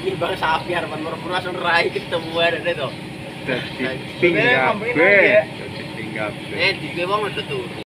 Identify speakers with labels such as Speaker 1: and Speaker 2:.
Speaker 1: Ini bang sapi harapan murmur langsung rai ketemuan ada tuh.
Speaker 2: Dadi ping kabeh. Dadi ping kabeh.
Speaker 1: Di gue bang udah tuh.